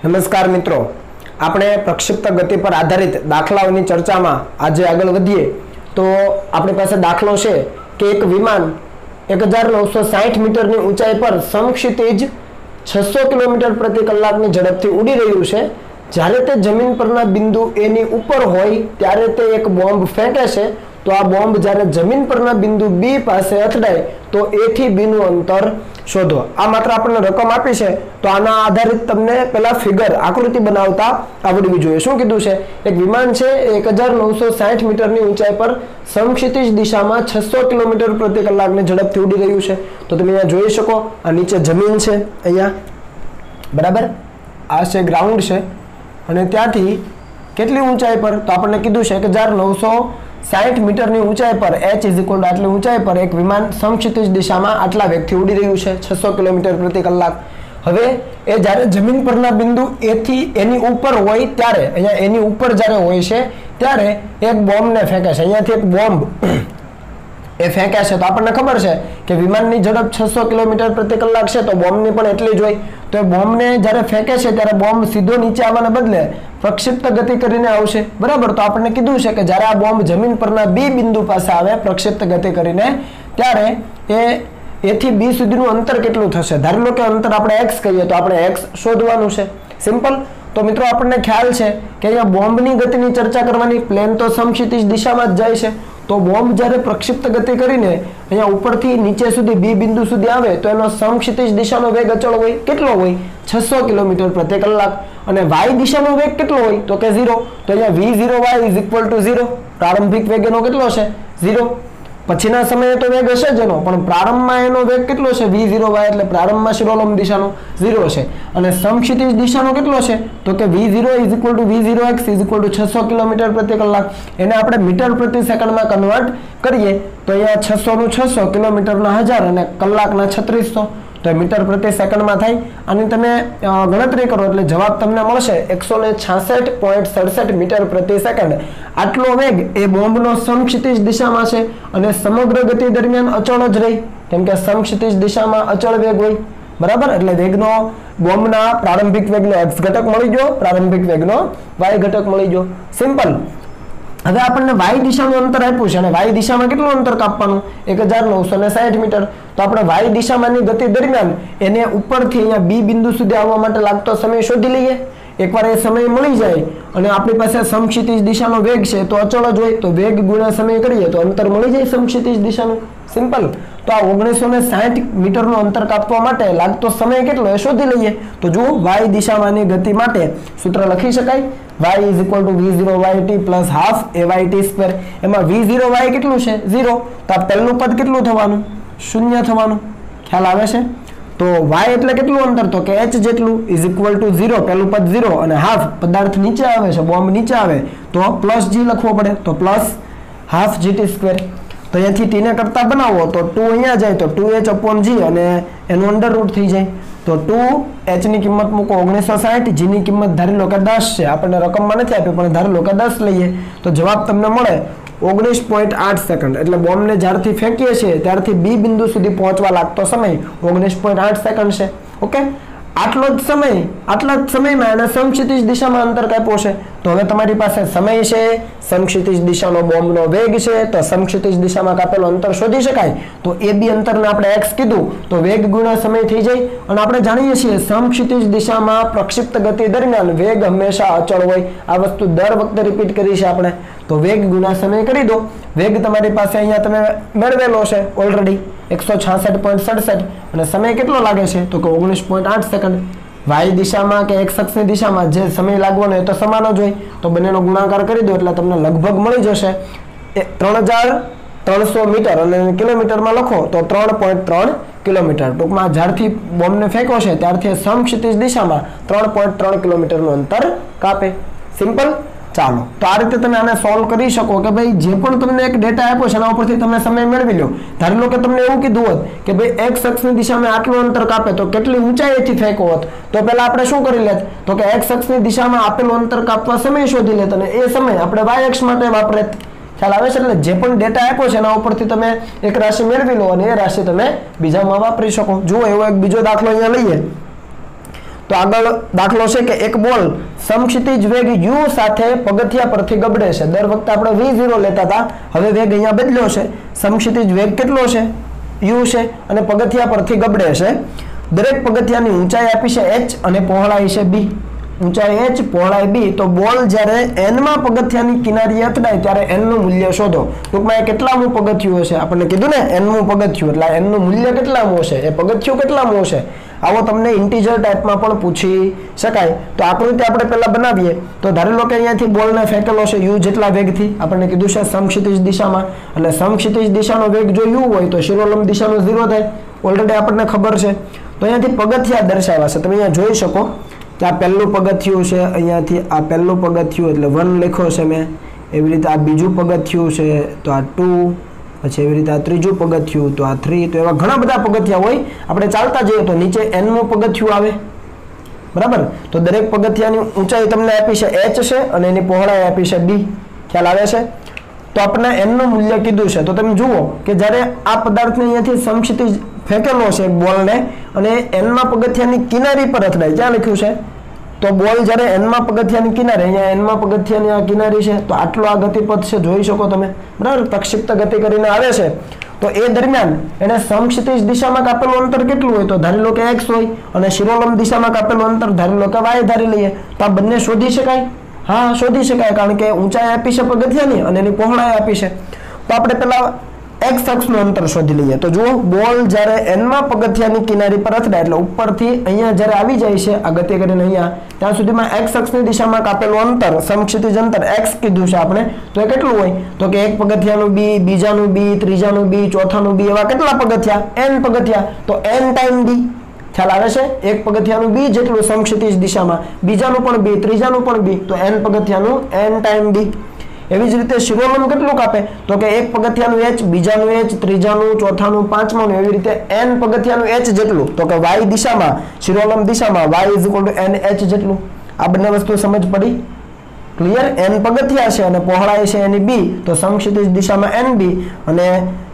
નમસ્કાર મિત્રો, આપણે પ્રક્ષિપ્ત ગતિ પર આધારિત દાખલાઓની ચર્ચામાં આજે આગળ વધીએ તો આપણી પાસે દાખલો છે કે એક વિમાન 1960 મીટરની ઊંચાઈ પર સમક્ષિતિજ 600 કિલોમીટર પ્રતિ કલાકની ઝડપથી ઉડી રહ્યું છે। જ્યારે તે જમીન પરના બિંદુ એ ની ઉપર હોય ત્યારે તે એક બોમ્બ ફેંકે છે। તો આ બોમ્બ જ્યારે જમીન પરના બિંદુ બી પાસે અથડાય તો એ થી બી નું અંતર શોધો। આ માત્ર આપણને રકમ આપી છે તો આના આધારિત તમને પહેલા ફિગર આકૃતિ બનાવતા આવડવી જોઈએ। શું કીધું છે? એક વિમાન છે 1960 મીટરની ઊંચાઈ પર સમક્ષિતિજ દિશામાં 600 કિલોમીટર પ્રતિ કલાકની ઝડપથી ઉડી રહ્યું છે। તો તમે અહીંયા જોઈ શકો, આ નીચે જમીન છે, અહીંયા બરાબર, આ છે ગ્રાઉન્ડ છે, અને ત્યાંથી કેટલી ઊંચાઈ પર? તો આપણને કીધું છે 1960 મીટરની ઊંચાઈ પર h = આટલી ઊંચાઈ પર એક વિમાન સમક્ષિતિજ દિશામાં આટલા વેગથી ઉડી રહ્યું છે 600 કિલોમીટર પ્રતિ કલાક। હવે એ જ્યારે જમીન પરના બિંદુ એ થી એની ઉપર હોય ત્યારે, અહીંયા એની ઉપર જ્યારે હોય છે ત્યારે એક બોમ્બને ફેંકે છે, અહીંયાથી એક બોમ્બ એ ફેંકે છે। તો આપણને ખબર છે કે વિમાનની ઝડપ 600 કિલોમીટર પ્રતિ કલાક છે તો બોમ્બની પણ એટલી જ હોય। તો એ બોમ્બને જ્યારે ફેંકે છે ત્યારે બોમ્બ સીધો નીચે આવવાને બદલે પ્રક્ષિપ્ત ગતિ કરીને આવશે, બરાબર। તો આપણને કીધું છે કે જ્યારે આ બોમ્બ જમીન પરના બી બિંદુ પાસે આવે પ્રક્ષિપ્ત ગતિ કરીને ત્યારે એ થી બી સુધીનું અંતર કેટલું થશે? ધારી લો કે અંતર આપણે x કહીએ તો આપણે x શોધવાનું છે, સિમ્પલ। તો મિત્રો આપણને ખ્યાલ છે કે અહીંયા બોમ્બની ગતિની ચર્ચા કરવાની, પ્લેન તો સમક્ષિતિજ દિશામાં જ જાય છે। તો બોમ્બ જ્યારે પ્રક્ષિપ્ત ગતિ કરીને અહીંયા ઉપરથી નીચે સુધી બી બિંદુ સુધી આવે તો એનો સમક્ષિતિજ દિશાનો વેગ અચળ હોય, કેટલો હોય? 600 કિલોમીટર પ્રતિ કલાક। અને y દિશાનો વેગ કેટલો હોય? તો કે 0। તો અહીંયા v0y = 0, પ્રારંભિક વેગ એનો કેટલો છે? 0। પછીના સમયે તો વેગ હશે જ એનો, પણ પ્રારંભમાં એનો વેગ કેટલો છે? v0y, એટલે પ્રારંભમાં શિરોલંબ દિશાનો 0 છે। અને સમક્ષિતિજ દિશાનો કેટલો છે? તો કે v0 = v0x = 600 કિલોમીટર પ્રતિ કલાક। એને આપણે મીટર પ્રતિ સેકન્ડમાં કન્વર્ટ કરીએ તો અહીંયા 600 નું 600, કિલોમીટરના 1000 અને કલાકના 3600, તો મીટર પ્રતિ સેકન્ડમાં થાય। આની તમે ગણતરી કરો એટલે જવાબ તમને મળશે 166.67 મીટર પ્રતિ સેકન્ડ। આટલો વેગ એ બોમ્બનો સમક્ષિતિજ દિશામાં છે અને સમગ્ર ગતિ દરમિયાન અચળ જ રહી, કેમ કે સમક્ષિતિજ દિશામાં અચળ વેગ હોય, બરાબર। એટલે વેગનો બોમ્બના પ્રારંભિક વેગનો x ઘટક મળી ગયો, પ્રારંભિક વેગનો y ઘટક મળી ગયો, સિમ્પલ। હવે આપણને y દિશાનું અંતર આપ્યું છે અને y દિશામાં કેટલું અંતર કાપવાનું? 1960 મીટર। તો આપણે y દિશામાંની ગતિ દરમિયાન એને ઉપરથી અહીંયા બી બિંદુ સુધી આવવા માટે લાગતો સમય શોધી લઈએ। એકવાર એ સમય મળી જાય અને આપણી પાસે સમક્ષિતિજ દિશાનો વેગ છે તો અચળ જ હોય, તો વેગ ગુણ્યા સમય કરીએ તો અંતર મળી જાય સમક્ષિતિજ દિશાનું, સિમ્પલ। તો આ 1960 મીટરનું અંતર કાપવા માટે લાગતો સમય કેટલો એ શોધી લઈએ। તો જુઓ, y દિશામાંની ગતિ માટે સૂત્ર લખી શકાય, y = v0yt + ½ ayt²। એમાં v0y કેટલું છે? 0। તો આ પહેલું પદ કેટલું થવાનું? 0 થવાનું, ખ્યાલ આવે છે? તો y એટલે કેટલું અંતર? તો કે h જેટલું = 0, પહેલું પદ 0 અને ½ પદાર્થ નીચે આવે છે, બોમ્બ નીચે આવે તો +g લખવો પડે, તો +½ gt²। તો અહીંયાથી t ને કરતા બનાવો તો 2 અહીંયા જાય તો 2h/g અને એનું અંડરરૂટ થઈ જાય। તો 2h ની કિંમત મૂકો 1960, g ની કિંમત ધારી લો કે 10 છે, આપણને રકમમાં નથી આપી પણ ધારી લો કે 10 લઈએ તો જવાબ તમને મળે 19.8 સેકન્ડ। એટલે બોમ્બને જ્યારથી ફેંકીએ છીએ ત્યારથી બી બિંદુ સુધી પહોંચવા લાગતો સમય 19.8 સેકન્ડ છે, ઓકે। આટલા જ સમયમાં એને સમક્ષિતિજ દિશામાં અંતર કાપ્યો છે। તો હવે તમારી પાસે સમય છે, સમક્ષિતિજ દિશાનો બોમ્બનો વેગ છે, તો સમક્ષિતિજ દિશામાં કાપેલો અંતર શોધી શકાય। તો એ બી અંતરને આપણે x કીધું તો વેગ ગુણ્યા સમય થઈ જાય। અને આપણે જાણીએ છીએ સમક્ષિતિજ દિશામાં પ્રક્ષિપ્ત ગતિ દરમિયાન વેગ હંમેશા અચળ હોય, આ વસ્તુ દર વખતે રિપીટ કરી છે આપણે। તો વેગ ગુણ્યા સમય કરી દો, વેગ તમારી પાસે અહીંયા તમે મેળવેલો છે ઓલરેડી 166.67 અને સમય કેટલો લાગે છે? તો કે 19.8 સેકન્ડ। y દિશામાં કે x અક્ષની દિશામાં જે સમય લાગવાનો એ તો સમાન જ હોય, તો બંનેનો ગુણાકાર કરી દો એટલે તમને લગભગ મળી જશે 3300 મીટર અને કિલોમીટરમાં લખો તો 3.3 કિલોમીટર। ટૂંકમાં જ્યારથી બોમ્બને ફેંકો છે ત્યારથી સમક્ષિતિજ દિશામાં 3.3 કિલોમીટરનું અંતર કાપે, સિમ્પલ। ચાલો, તો આ રીતે તમે આને સોલ્વ કરી શકો કે ભાઈ જે પણ તમને એક ડેટા આપ્યો છે એના ઉપરથી તમે સમય મેળવી લો। ધારી લો કે તમને એવું કીધું હોત કે ભાઈ x અક્ષની દિશામાં આટલું અંતર કાપે તો કેટલી ઊંચાઈથી ફેંકો હોત, તો પહેલા આપણે શું કરી લેત? તો કે x અક્ષની દિશામાં આપેલું અંતર કાપવા સમય શોધી લેત અને એ સમય આપણે y અક્ષ માટે વાપરેત, ખ્યાલ આવે છે? એટલે જે પણ ડેટા આપ્યો છે એના ઉપરથી તમે એક રાશિ મેળવી લો અને એ રાશિ તમે બીજામાં વાપરી શકો। જુઓ, એવો એક બીજો દાખલો અહીંયા લઈએ તો આગળ દાખલો છે કે એક બોલ સમક્ષિતિજ વેગ u સાથે પગથિયા પરથી ગબડે છે. દર વખતે આપણે v0 લેતા હતા, હવે વેગ અહીંયા બદલ્યો છે. સમક્ષિતિજ વેગ કેટલો છે? u છે અને પગથિયા પરથી ગબડે છે. દરેક પગથિયાની ઊંચાઈ આપી છે h અને પહોળાઈ છે b. ઊંચાઈ h, પહોળાઈ b. તો બોલ જ્યારે n માં પગથિયાની કિનારીએ અથડાય ત્યારે n નું મૂલ્ય શોધો. ટૂંકમાં એ કેટલામું પગથિયું હશે? આપણને કીધું ને n નું પગથિયું, એટલે n નું મૂલ્ય કેટલામું હશે, એ પગથિયું કેટલામું હશે. આવો તમને ઇન્ટીજર ટાઈપમાં પણ પૂછી શકાય. તો આકૃતિ આપણે પહેલા બનાવીએ. તો ધારી લો કે અહીંયાથી બોલને ફેંકેલો છે u જેટલા વેગથી. આપણને કીધું છે સમક્ષિતિજ દિશામાં, એટલે સમક્ષિતિજ દિશાનો વેગ જો u હોય તો શિરોલંબ દિશાનો 0 થાય. ઓલરેડી આપણને ખબર છે. તો અહીંયાથી પગથિયા દર્શાવ્યા છે. તમે અહીંયા જોઈ શકો કે આ પહેલું પગથિયું છે, અહીંયાથી આ પહેલું પગથિયું એટલે 1 લખ્યો છે મેં. એવી રીતે આ બીજું પગથિયું છે તો આ 2, પછી એવી રીતે આ ત્રીજું પગથિયું તો આ 3. તો એવા ઘણા બધા પગથિયા હોય. આપણે ચાલતા જઈએ તો નીચે n-મું પગથિયું આવે, બરાબર. તો દરેક પગથિયાની ઊંચાઈ તમને આપી છે h છે અને એની પહોળાઈ આપી છે b. ખ્યાલ આવે છે? તો આપણે n નું મૂલ્ય કીધું છે. તો તમે જુઓ કે જ્યારે આ પદાર્થને અહીંયાથી સમક્ષિતિજ ફેંકેલો છે એક બોલને અને n માં પગથિયાની કિનારી પર અથડાય, ક્યાં લખ્યું છે? તો બોલ જ્યારે n માં પગથિયાની કિનારે, અહીંયા n માં પગથિયાની આ કિનારી છે, તો આટલો આ ગતિપથ છે, જોઈ શકો તમે, બરાબર. પ્રક્ષિપ્ત ગતિ કરીને આવે છે. તો એ દરમિયાન એને સમક્ષિતિજ દિશામાં કાપેલું અંતર કેટલું હોય? તો ધારી લો કે x હોય અને શિરોલંબ દિશામાં કાપેલું અંતર ધારી લો કે y ધારી લઈએ. તો આ બંને શોધી શકાય? હા, શોધી શકાય, કારણ કે ઊંચાઈ આપી છે પગથિયાની અને એની પહોળાઈ આપી છે. તો આપણે પેલા x અક્ષનું અંતર શોધી લઈએ. તો જુઓ, બોલ જ્યારે n માં પગથિયાની કિનારી પર અથડાય એટલે ઉપરથી અહીંયા જ્યારે આવી જાય છે આ ગતિ કરીને અહીંયા, ત્યાં સુધીમાં x અક્ષની દિશામાં કાપેલું અંતર, સમક્ષિતિજ અંતર x કીધું છે આપણે. તો એ કેટલું હોય? તો કે એક પગથિયાનું b, બીજાનું b, ત્રીજાનું b, ચોથાનું b, એવા કેટલા પગથિયા? n પગથિયા. તો n ટાઈમ b. ખ્યાલ આવે છે? એક પગથિયાનું b જેટલું સમક્ષિતિજ દિશામાં, બીજાનું પણ b, ત્રીજાનું પણ b, તો n પગથિયાનું n ટાઈમ b. એવી જ રીતે શિરોલંબ કેટલું કાપે? તો કે એક પગથિયાનું h, બીજાનું h, ત્રીજાનું, ચોથાનું, પાંચમાનું, એવી રીતે n પગથિયાનું h જેટલું. તો કે y દિશામાં, શિરોલંબ દિશામાં y = nh જેટલું. આ બંને વસ્તુ સમજ પડી? ક્લિયર? n પગથિયા છે અને પહોળાઈ છે એની b, તો સમક્ષિતિજ દિશામાં nb અને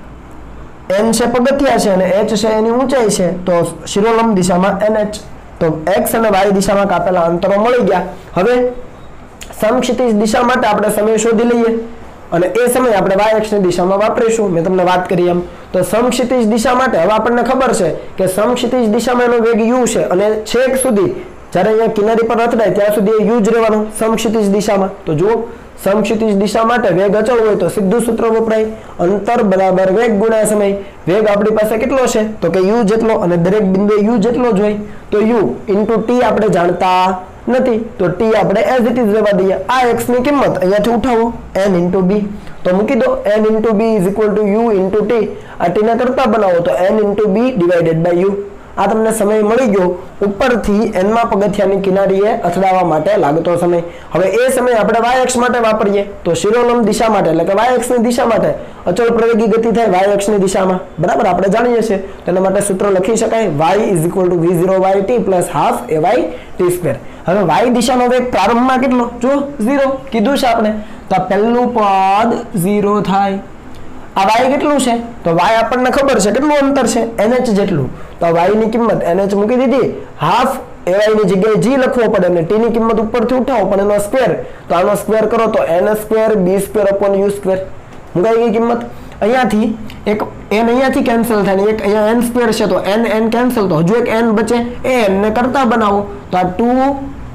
n છે પગથિયા છે અને h છે એની ઊંચાઈ છે, તો શિરોલંબ દિશામાં nh. તો x અને y દિશામાં કાપેલા અંતરો મળી ગયા. હવે સમક્ષિતિજ દિશા માટે આપણે સમય શોધી લઈએ અને એ સમય આપણે y અક્ષની દિશામાં વાપરીશું. મેં તમને વાત કરી એમ. તો સમક્ષિતિજ દિશા માટે હવે આપણને ખબર છે કે સમક્ષિતિજ દિશામાં એનો વેગ u છે અને છેક સુધી જ્યારે અહીંયા કિનારી પર અથડાય ત્યાં સુધી u જ રહેવાનું સમક્ષિતિજ દિશામાં. તો જુઓ, સમક્ષિતિજ દિશા માટે વેગ અચળ હોય તો સીધું સૂત્ર વપરાય, અંતર બરાબર વેગ ગુણ્યા સમય. વેગ આપણી પાસે કેટલો છે? તો કે u જેટલો, અને દરેક બિંદુએ u જેટલો જ હોય. તો u * t આપણે જાણતા નથી, તો t આપણે એઝ ઇટ ઇઝ રહેવા દઈએ. આ x ની કિંમત અહીંયાથી ઉઠાવો, n * b. તો મૂકી દો, n * b = u * t. આ t ને કરતા બનાવો તો n * b / u. આ તમને સમય મળી ગયો ઉપરથી n માં પગથિયાની કિનારીએ અથડાવવા માટે લાગતો સમય. હવે એ સમય આપણે y અક્ષ માટે વાપરીએ. તો શિરોલંબ દિશા માટે એટલે કે y અક્ષની દિશા માટે અચળ પ્રવેગી ગતિ થાય y અક્ષની દિશામાં, બરાબર. આપણે જાણીએ છીએ. તેના માટે સૂત્ર લખી શકાય, y = v0yt + ½ ayt². હવે y દિશાનો વેગ પ્રારંભમાં કેટલો? જો 0 કીધું છે આપણે. તો પહેલું પદ 0 થાય. આ y કેટલું છે? તો y આપણને ખબર છે કેટલું અંતર છે? nh જેટલું. તો y ની કિંમત nh મૂકી દીધી, ½ ay ની જગ્યાએ g લખવો પડે અને t ની કિંમત ઉપરથી ઉઠાવો પણ એનો સ્ક્વેર. તો આનો સ્ક્વેર કરો તો n² b² મુકાઈ ગઈ કિંમત. અહીંયાથી એક n અહીંયાથી કેન્સલ થાય ને એક અહીંયા n² છે, તો n કેન્સલ, તો હજુ એક n બચે. એ n ને કરતા બનાવો તો આ 2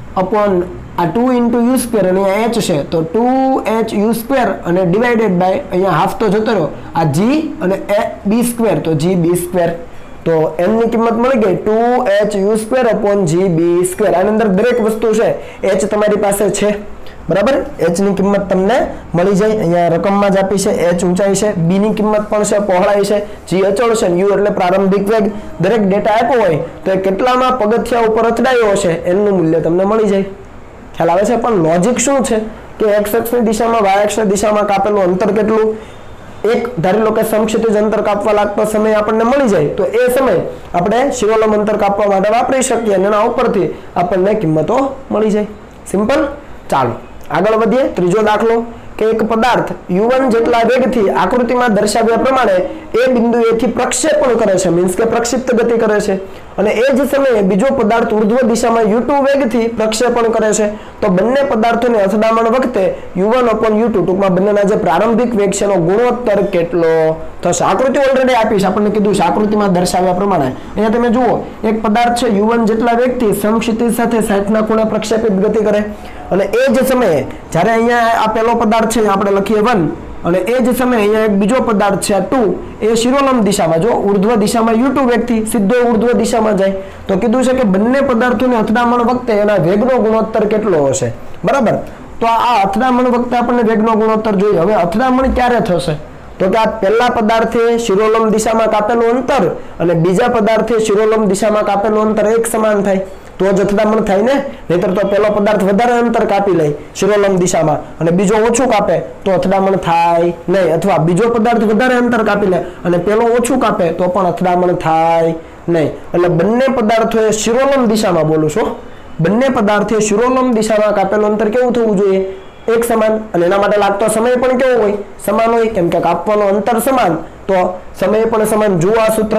× u² અને અહીંયા h છે, તો 2h u² અને ડિવાઇડેડ બાય અહીંયા હાફ તો જતો રહ્યો, આ g અને b², તો g b². તો n ની કિંમત મળી ગઈ 2h u² g b². આની અંદર દરેક વસ્તુ છે, h તમારી પાસે છે, બરાબર. h ની કિંમત તમને મળી જાય. અહીંયા રકમમાં જ આપી છે, h ઊંચાઈ છે, b ની કિંમત પણ છે, પહોળાઈ છે, g અચળ છે, u એટલે પ્રારંભિક વેગ. દરેક ડેટા આપ્યો હોય તો એ કેટલામાં પગથિયા ઉપર અથડાયો હશે એનું મૂલ્ય તમને મળી જાય. ખ્યાલ આવે છે? પણ લોજિક શું છે કે x અક્ષની દિશામાં y અક્ષની દિશામાં કાપેલું અંતર કેટલું? એક ધારી લો કે સમક્ષિતિજ અંતર કાપવા લાગતો સમય આપણને મળી જાય, તો એ સમય આપણે શિરોલંબ અંતર કાપવા માટે વાપરી શકીએ અને એના ઉપરથી આપણને કિંમતો મળી જાય. સિમ્પલ. ચાલો આગળ વધીએ. ત્રીજો દાખલો કે એક પદાર્થ u1 જેટલા વેગથી આકૃતિમાં દર્શાવ્યા પ્રમાણે એ બિંદુએથી પ્રક્ષેપણ કરે છે, મીન્સ કે પ્રક્ષિપ્ત ગતિ કરે છે, અને એ જ સમયે બીજો પદાર્થ ઉર્ધ્વ દિશામાં u2 વેગથી પ્રક્ષેપણ કરે છે, તો બંને પદાર્થોની અથડામણ વખતે u1/u2 ટૂંકમાં બંનેના જે પ્રારંભિક વેગ છે એનો ગુણોત્તર કેટલો થશે. આકૃતિ ઓલરેડી આપી છે, આપણને કીધું છે આકૃતિમાં દર્શાવ્યા પ્રમાણે. અહીંયા તમે જુઓ, એક પદાર્થ છે u1 જેટલા વેગથી સમક્ષિતિજ સાથે 60 ના ખૂણે પ્રક્ષેપિત ગતિ કરે, અને એ જ સમયે જ્યારે અહીંયા આ પહેલો પદાર્થ છે આપણે લખીએ 1, અને એ જ સમયે અહીંયા એક બીજો પદાર્થ છે 2, એ શિરોલંબ દિશામાં, જો ઉર્ધ્વ દિશામાં u2 વેગથી સીધો ઉર્ધ્વ દિશામાં જાય, તો કીધું છે કે બંને પદાર્થોની અથડામણ વખતે એના વેગનો ગુણોત્તર કેટલો હશે. બરાબર, તો આ અથડામણ વખતે આપણને વેગનો ગુણોત્તર જોઈએ. હવે અથડામણ ક્યારે થશે? તો કે આ પહેલા પદાર્થે શિરોલંબ દિશામાં કાપેલું અંતર અને બીજા પદાર્થે શિરોલંબ દિશામાં કાપેલું અંતર એક સમાન થાય તો જ અથડામણ થાય ને. નહીતર તો પહેલો પદાર્થ વધારે અંતર કાપી લે શિરોલંબ દિશામાં અને બીજો ઓછું કાપે તો અથડામણ થાય નહીં, અથવા બીજો પદાર્થ વધારે અંતર કાપી લે અને પેલો ઓછું કાપે તો પણ અથડામણ થાય નહીં. એટલે બંને પદાર્થોએ શિરોલંબ દિશામાં, બોલું છું, બંને પદાર્થે શિરોલંબ દિશામાં કાપેલું અંતર કેવું થવું જોઈએ? એક સમાન. અને એના માટે લાગતો સમય પણ કેવો હોય? સમાન હોય, કેમ કે કાપવાનું અંતર સમાન તો સમય પણ સમાન. જુઓ આ સૂત્ર,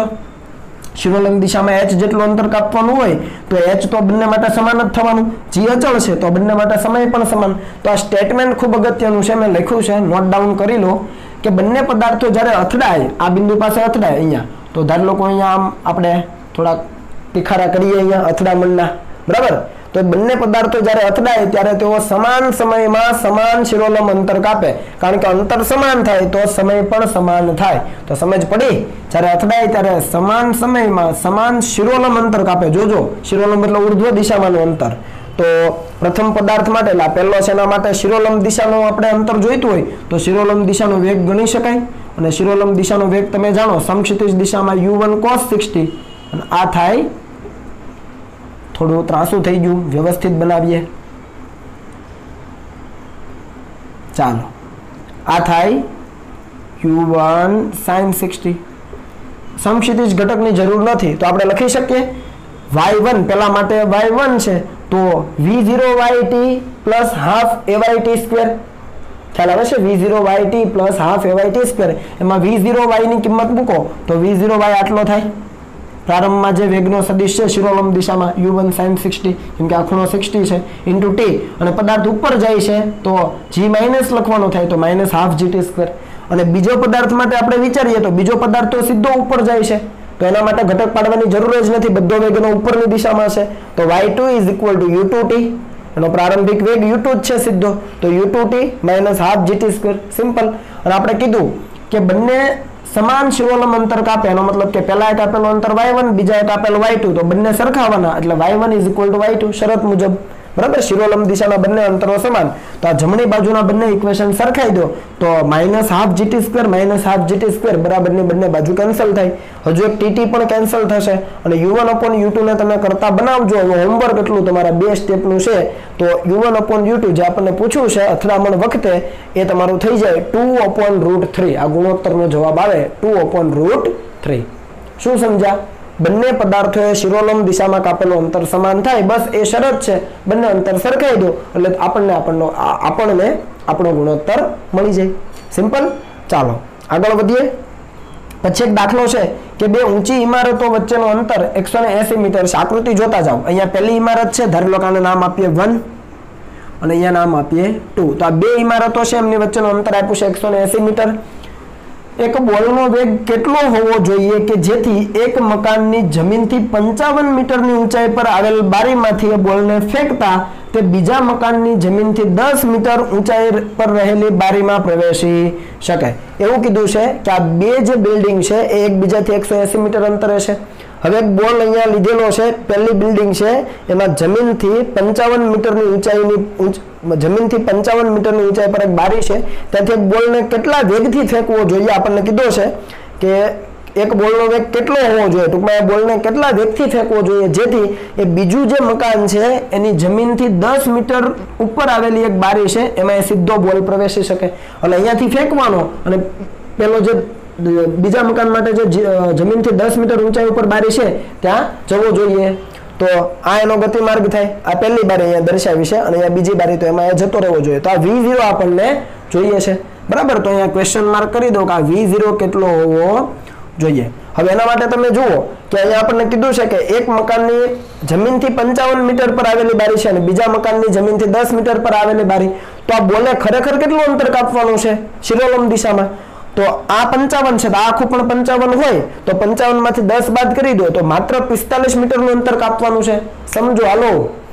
શિરોલંબ દિશામાં h જેટલું અંતર કાપવાનું હોય તો h તો બંને માટે સમાન જ થવાનું. g અચળ છે તો બંને માટે સમય પણ સમાન. તો આ સ્ટેટમેન્ટ ખૂબ અગત્યનું છે, મેં લખ્યું છે, નોટ ડાઉન કરી લો કે બંને પદાર્થો જ્યારે અથડાય, આ બિંદુ પાસે અથડાય અહીંયા, તો ધાર લોકો અહીંયા આમ આપણે થોડાક તીખારા કરીએ અહીંયા અથડામણના, બરાબર. તો બંને પદાર્થો જ્યારે અથડાય ત્યારે તેઓ સમાન સમયમાં સમાન શિરોલંબ અંતર કાપે, કારણ કે અંતર સમાન થાય તો સમય પણ સમાન થાય. તો સમજ પડી? જ્યારે અથડાય ત્યારે સમાન સમયમાં સમાન શિરોલંબ અંતર કાપે. જોજો, શિરોલંબ એટલે ઉર્ધ્વ દિશામાંનું અંતર. તો પ્રથમ પદાર્થ માટે, એટલે પહેલો છે એના માટે શિરોલંબ દિશાનું આપણે અંતર જોઈતું હોય તો શિરોલંબ દિશાનો વેગ ગણી શકાય. અને શિરોલંબ દિશાનો વેગ તમે જાણો, સમક્ષિતિજ દિશામાં u1 cos 60, અને આ થાય, થોડું ત્રાસું થઈ ગયું, વ્યવસ્થિત બનાવીએ. ચાલો, આ થાય u1 sin 60. સમક્ષિતિજ ઘટકની જરૂર નથી તો આપણે લખી શકીએ y1, પેલા માટે y1 છે તો v0yt plus half ayt square. ખ્યાલ આવે છે? v0yt plus half ayt square. એમાં v0y ની કિંમત મૂકો તો v0y આટલો થાય. પ્રારંભમાં જે વેગનો સદિશ છે શિરોલંબ દિશામાં u1 sin 60, કેમ કે આ ખૂણો 60 છે, ઇન્ટુ t, અને પદાર્થ ઉપર જાય છે તો g માઇનસ લખવાનો થાય તો માઇનસ હાફ gt સ્ક્વેર. અને બીજો પદાર્થ માટે આપણે વિચારીએ તો બીજો પદાર્થ તો સીધો ઉપર જાય છે તો એના માટે ઘટક પાડવાની જરૂર જ નથી, બધો વેગ એનો ઉપરની દિશામાં છે. તો y2 is equal to u2t, એનો પ્રારંભિક વેગ u2 જ છે સીધો, તો u2t minus half gt square. Simple. અને આપણે કીધું કે બંને સમાન શિરોલંબ અંતર કાપે, એનો મતલબ કે પહેલા કાપેલું અંતર y1, બીજા કાપેલું y2, તો બંને સરખાવાના, એટલે y1 is equal to y2 શરત મુજબ. બરાબર, શિરોલંબ દિશાના બંને અંતરો સમાન, તો આ જમણી બાજુના બંને ઇક્વેશન સરખાઈ દો તો minus half gt square minus half gt square બરાબરની બંને બાજુ કેન્સલ થાય. હજુ એક tt પણ કેન્સલ થશે અને u1/u2 ને તમે કરતા બનાવજો. હવે હોમવર્ક એટલું તમારા 2 સ્ટેપનું છે તો u1/u2 જે આપણને પૂછ્યું છે અથડામણ વખતે એ તમારું થઈ જાય 2/√3. આ ગુણોત્તરનો જવાબ આવે 2/√3. શું સમજ્યા? બંને પદાર્થોએ શિરોલંબ દિશામાં કાપેલું અંતર સમાન થાય, બસ એ શરત છે, બંને અંતર સરખાઈ દો એટલે આપણને આપણો ગુણોત્તર મળી જાય. સિમ્પલ. ચાલો આગળ વધીએ. પછી એક દાખલો છે કે બે ઊંચી ઇમારતો વચ્ચેનું અંતર 180 મીટર છે. આકૃતિ જોતા જાઓ. અહીંયા પહેલી ઇમારત છે, ધારી લો કે આનું નામ આપીએ 1 અને અહીંયા નામ આપીએ 2. તો આ બે ઇમારતો છે, એમની વચ્ચેનું અંતર આપ્યું છે 180 મીટર. એક બોલનો વેગ કેટલો હોવો જોઈએ કે જેથી એક મકાનની જમીનથી 55 મીટરની ઊંચાઈ પર આવેલ બારીમાંથી એ બોલને ફેંકતા તે બીજા મકાનની જમીનથી 10 મીટર ઊંચાઈ પર રહેલી બારીમાં પ્રવેશી શકે. એવું કીધું છે કે આ બે જે બિલ્ડિંગ છે એ એકબીજાથી 180 મીટર અંતરે છે. હવે એક બોલ અહીંયા લીધેલો છે, પહેલી બિલ્ડિંગ છે એમાં જમીનથી 55 મીટરની ઊંચાઈ પર એક બારી છે, ત્યાંથી એક બોલને કેટલા વેગથી ફેંકવો જોઈએ આપણને કીધો છે કે એક બોલનો વેગ કેટલો હોવો જોઈએ, ટૂંકમાં એ બોલને કેટલા વેગથી ફેંકવો જોઈએ જેથી એ બીજું જે મકાન છે એની જમીનથી 10 મીટર ઉપર આવેલી એક બારી છે એમાં એ સીધો બોલ પ્રવેશી શકે. અને અહીંયાથી ફેંકવાનો અને પેલો જે બીજા મકાન માટે જે જમીનથી 10 મીટર ઊંચાઈ ઉપર બારી છે ત્યાં જવો જોઈએ. તો તો આ એનો ગતિમાર્ગ થાય, આ પહેલી બારી અહીંયા દર્શાવી છે અને અહીંયા બીજી બારી, તો એમાં જતો રહેવો જોઈએ. તો આ v0 આપણને જોઈએ છે, બરાબર. તો અહીંયા ક્વેશ્ચન માર્ક કરી દો કે આ v0 કેટલો હોવો જોઈએ. હવે એના માટે તમે જુઓ કે અહીંયા આપણને કીધું છે કે એક મકાનની જમીનથી 55 મીટર પર આવેલી બારી છે અને બીજા મકાનની જમીનથી 10 મીટર પર આવેલી બારી. તો આ બોલે ખરેખર કેટલું અંતર કાપવાનું છે શિરોલંબ દિશામાં? તો આ 55 છે, તો આ આખું પણ 55 હોય તો 55 માંથી 10 બાદ કરી દો તો માત્ર 45 મીટરનું અંતર કાપવાનું છે. સમજો, હાલો,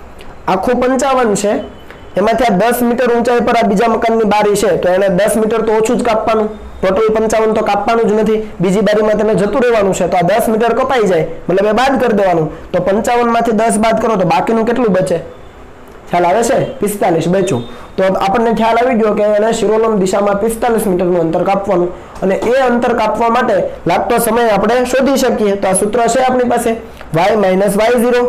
આખું 55 છે, એમાંથી આ 10 મીટર ઊંચાઈ પર આ બીજા મકાનની બારી છે, તો એને 10 મીટર તો ઓછું જ કાપવાનું. ટોટલ 55 તો કાપવાનું જ નથી, બીજી બારીમાં તેને જતું રહેવાનું છે. તો આ 10 મીટર કપાઈ જાય, મતલબ એ બાદ કરી દેવાનું. તો 55 માંથી 10 બાદ કરો તો બાકીનું કેટલું બચે? ખ્યાલ આવે છે? 45 બચ્યું. તો આપણને ખ્યાલ આવી ગયો કે એને શિરોલંબ દિશામાં 45 મીટરનું અંતર કાપવાનું, અને એ અંતર કાપવા માટે લાગતો સમય આપણે શોધી શકીએ. તો આ સૂત્ર છે આપણી પાસે, y - y0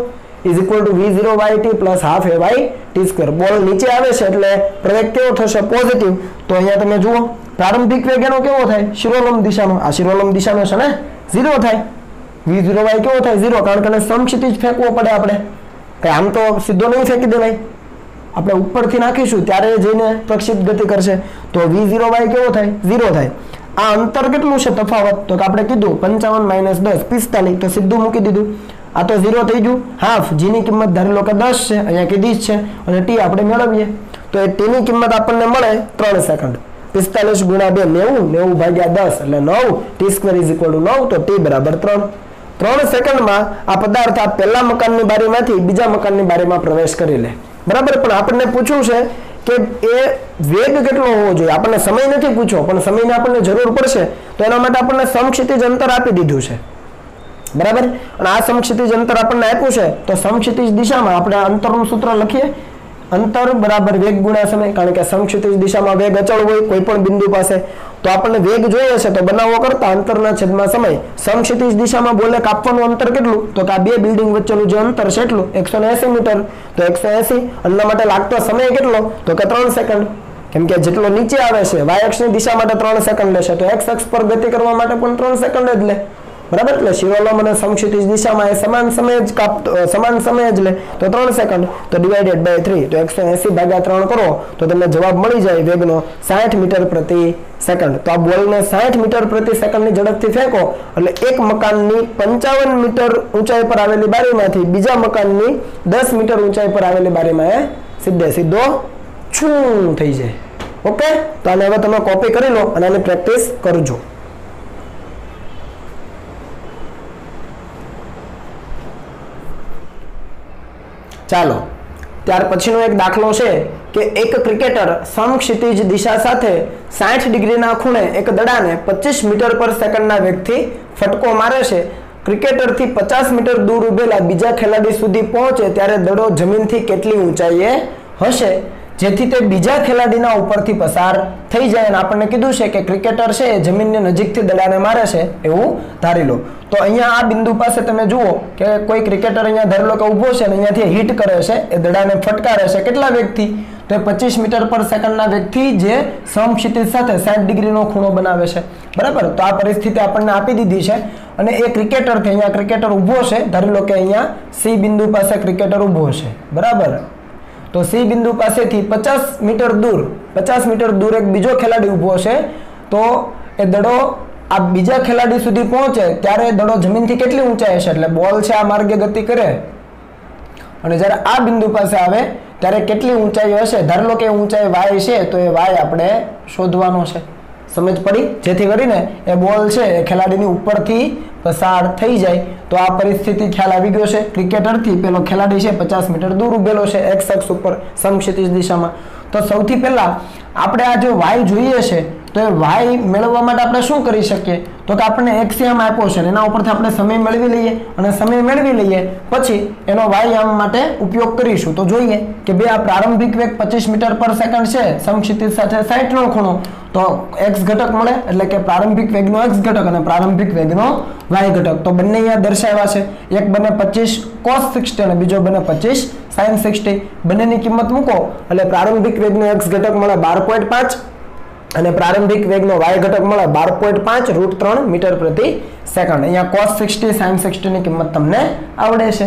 = v0yt + ½ ayt². બોલ નીચે આવે છે એટલે પ્રવેગ કેવો થશે? પોઝિટિવ. તો અહીંયા તમે જુઓ પ્રારંભિક વેગ એનો કેવો થાય? શિરોલંબ દિશાનો. આ શિરોલંબ દિશાનો છે ને, 0 થાય. v0y કેવો થાય? 0, કારણ કે સમક્ષિતિજ ફેંકવો પડે આપણે, કે આમ તો સીધો નહીં ફેંકી દેવાય, આપણે ઉપરથી નાખીશું ત્યારે જઈને પ્રક્ષિપ્ત ગતિ કરશે. તો v0y કેવો થાય? 0 થાય. આ અંતર કેટલું છે તફાવત? તો કે આપણે કીધું 55 - 10 45, તો સીધું મૂકી દીધું. આ તો 0 થઈ ગયું. હાફ, g ની કિંમત ધારી લો કે 10 છે, અહીંયા કીધી જ છે, અને t આપણે મેળવીએ તો એ t ની કિંમત આપણને મળે 3 સેકન્ડ. 45 × 2 90, 90 ભાગ્યા 10 એટલે 9, t² = 9, તો t બરાબર 3. 3 સેકન્ડમાં આ પદાર્થ આ પહેલા મકાનની બારીમાંથી બીજા મકાનની બારીમાં પ્રવેશ કરી લે, બરાબર. પણ આપણને પૂછ્યું છે કે એ વેગ કેટલો હોવો જોઈએ, આપણને સમય નથી પૂછ્યો, પણ સમયની આપણને જરૂર પડશે, તો એના માટે આપણને સમક્ષિતિજ અંતર આપી દીધું છે, બરાબર. અને આ સમક્ષિતિજ અંતર આપણને આપ્યું છે, તો સમક્ષિતિજ દિશામાં આપણે અંતરનું સૂત્ર લખીએ, અંતર બરાબર વેગ ગુણ્યા સમય, કારણ કે સમક્ષિતિજ દિશામાં વેગ અચળ હોય કોઈ પણ બિંદુ પાસે. તો આપણને વેગ જોઈએ છે, તો બનાવવો કરતા અંતરના છેદમાં સમય. સમક્ષિતિજ દિશામાં બોલે કાપવાનું અંતર કેટલું? તો કે આ બે બિલ્ડિંગ વચ્ચેનું જે અંતર છે એટલું 180 મીટર. તો 180, એના માટે લાગતો સમય કેટલો? તો કે 3 સેકન્ડ. કેમ કે જેટલો નીચે આવે છે y અક્ષની દિશા માટે 3 સેકન્ડ લેશે, તો x અક્ષ પર ગતિ કરવા માટે પણ 3 સેકન્ડ જ લે, બરાબર. એટલે શિરોલંબ અને સમક્ષિતિજ દિશામાં એ સમાન સમય જ લે, તો 3 સેકન્ડ. તો ડિવાઇડેડ બાય 3, તો 180 ભાગ્યા 3 કરો તો તમને જવાબ મળી જાય વેગનો 60 મીટર પ્રતિ સેકન્ડ. તો આ બોલને 60 મીટર પ્રતિ સેકન્ડની ઝડપથી ફેંકો એટલે એક મકાનની 55 મીટર ઊંચાઈ પર આવેલી બારીમાંથી બીજા મકાનની 10 મીટર ઊંચાઈ પર આવેલી બારીમાં એ સીધો છું થઈ જાય. ઓકે, તો આને હવે તમે કોપી કરી લો અને આની પ્રેક્ટિસ કરજો. ચાલો, ત્યાર પછીનો એક દાખલો છે કે એક ક્રિકેટર સમક્ષિતિજ દિશા સાથે 60 ડિગ્રીના ખૂણે એક દડાને 25 મીટર પર સેકન્ડના વેગથી ફટકો મારે છે. ક્રિકેટરથી 50 મીટર દૂર ઉભેલા બીજા ખેલાડી સુધી પહોંચે ત્યારે દડો જમીનથી કેટલી ઊંચાઈએ હશે, જેથી તે બીજા ખેલાડીના ઉપરથી પસાર થઈ જાય. અને આપણને કીધું છે કે ક્રિકેટર છે એ જમીનની નજીકથી દડાને મારે છે એવું ધારી લો. તો અહીંયા આ બિંદુ પાસે તમે જુઓ કે કોઈ ક્રિકેટર અહીંયા ધારી લો કે ઊભો છે અને અહીંયાથી હિટ કરે છે, એ દડાને ફટકારે છે, કેટલા વેગથી? તો 25 મીટર પર સેકન્ડના વેગથી, જે સમક્ષિતિજ સાથે 60 ડિગ્રીનો ખૂણો બનાવે છે, બરાબર. તો આ પરિસ્થિતિ આપણને આપી દીધી છે, અને એ ક્રિકેટરથી અહીંયા ક્રિકેટર ઊભો છે, ધારી લો કે અહીંયા સી બિંદુ પાસે ક્રિકેટર ઊભો છે, બરાબર. તો સી બિંદુ પાસેથી 50 મીટર દૂર એક બીજો ખેલાડી ઊભો છે. તો એ દડો આ બીજા ખેલાડી સુધી પહોંચે ત્યારે દડો જમીનથી કેટલી ઊંચાઈ હશે? એટલે બોલ છે આ માર્ગે ગતિ કરે અને જ્યારે આ બિંદુ પાસે આવે ત્યારે કેટલી ઊંચાઈ હશે? ધારો લો કે ઊંચાઈ y છે, તો એ y આપણે શોધવાનો છે. સમજ પડી? જેથી કરીને એ બોલ છે એ ખેલાડીની ઉપરથી પસાર થઈ જાય. તો આ પરિસ્થિતિ ખ્યાલ આવી ગયો છે. ક્રિકેટરથી પેલો ખેલાડી છે 50 મીટર દૂર ઉભેલો છે x અક્ષ ઉપર સમક્ષિતિજ દિશામાં. તો સૌથી પહેલા આપણે આ જો y જોઈએ છે, તો એ y મેળવવા માટે આપણે શું કરી શકીએ? તો કે આપણને એક્સિયમ આપ્યો છે, એના ઉપરથી આપણે સમય મેળવી લઈએ, અને સમય મેળવી લઈએ પછી એનો y આમ માટે ઉપયોગ કરીશું. તો જોઈએ કે બે આ પ્રારંભિક વેગ 25 મીટર પર સેકન્ડ છે, સમક્ષિતિજ સાથે 60 નો ખૂણો, તો x ઘટક મળે, એટલે કે પ્રારંભિક વેગનો x ઘટક અને પ્રારંભિક વેગનો y ઘટક. તો બંને અહીંયા દર્શાવ્યા છે, એક બને 25 cos 60 અને બીજો બને 25 sin 60. બંનેની કિંમત મૂકો એટલે પ્રારંભિક વેગનો x ઘટક મળે 12.5 અને પ્રારંભિક વેગનો y ઘટક મળે 12.5 √3 મીટર પ્રતિ સેકન્ડ. અહીંયા cos 60 sin 60 ની કિંમત તમને આવડે છે.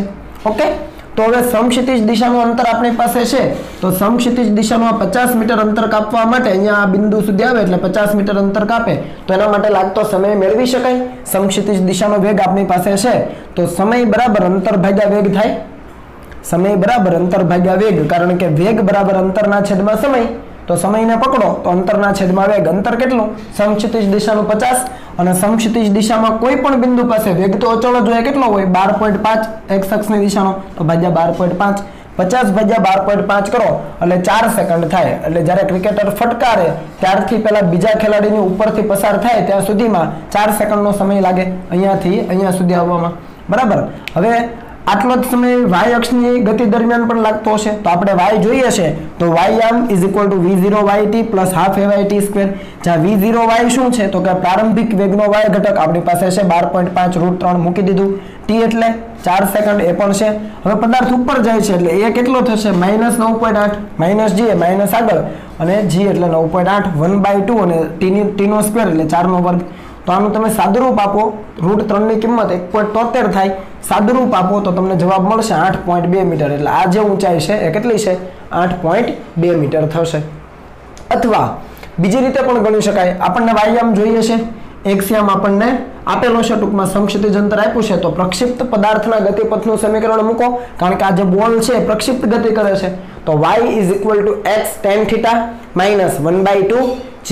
ओके, तो હવે સમક્ષિતિજ દિશાનું અંતર આપણી પાસે છે, તો સમક્ષિતિજ દિશાનું આ 50 મીટર અંતર કાપવા માટે અહીંયા આ બિંદુ સુધી આવે એટલે 50 મીટર અંતર કાપે તો એના માટે લાગતો સમય મેળવી શકાય। સમક્ષિતિજ દિશાનો વેગ આપણી પાસે છે તો સમય બરાબર અંતર ભાગ્યા વેગ થાય, સમય બરાબર અંતર ભાગ્યા વેગ, કારણ કે વેગ બરાબર અંતરના છેદમાં સમય, તો સમયને પકડો તો અંતરના છેદમાં વેગ, અંતર કેટલું સમક્ષિતિજ દિશાનું 50 અને સમક્ષિતિજ દિશામાં કોઈ પણ બિંદુ પાસે વેગ તો અચળ જ હોય, કેટલો હોય 12.5 x અક્ષની દિશાનો, તો ભાગ્યા 12.5, 50 ભાગ્યા 12.5 કરો એટલે 4 સેકન્ડ થાય। એટલે જ્યારે ક્રિકેટર ફટકારે ત્યારથી પહેલા બીજા ખેલાડીની ઉપરથી પસાર થાય ત્યાં સુધીમાં 4 સેકન્ડનો સમય લાગે અહીંયાથી અહીંયા સુધી આવવામાં, બરાબર। હવે આટલો જ સમય y અક્ષની ગતિ દરમિયાન પણ લાગતો હશે, તો આપણે y જોઈએ છે તો y આમ v0yt + હાફ ayt², જ્યાં v0y શું છે તો કે પ્રારંભિક વેગનો y ઘટક આપણી પાસે છે 12.5 √3 મૂકી દીધું, t એટલે 4 સેકન્ડ એ પણ છે। હવે પદાર્થ ઉપર જાય છે એટલે એ કેટલો થશે -9.8, માઈનસ g માઈનસ આગળ અને g એટલે 9.8 1/2 અને t નો સ્ક્વેર એટલે 4 નો વર્ગ, તો આનું તમે સાદુરૂપ આપો √3 ની કિંમત 1.73 થાય, સાદુરૂપ આપો તો તમને જવાબ મળશે 8.2 મીટર, એટલે આ જે ઊંચાઈ છે એ કેટલી છે 8.2 મીટર થશે। અથવા બીજી રીતે પણ ગણી શકાય, આપણને y આમ જોઈએ છે, x આમ આપણને આપેલો છે, ટૂંકમાં સમક્ષિતિજ અંતર આપ્યું છે, તો પ્રક્ષિપ્ત પદાર્થના ગતિપથનું સમીકરણ મૂકો, કારણ કે આ જે બોલ છે પ્રક્ષિપ્ત ગતિ કરે છે, તો y = x tan θ - 1/2